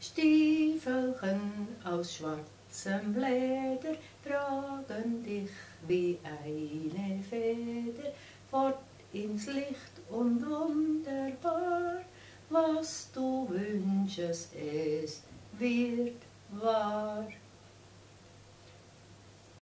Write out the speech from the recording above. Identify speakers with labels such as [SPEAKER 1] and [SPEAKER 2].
[SPEAKER 1] Stiefelchen aus schwarzem Leder tragen dich wie eine Feder fort ins Licht und wunderbar, was du wünschest, es wird wahr.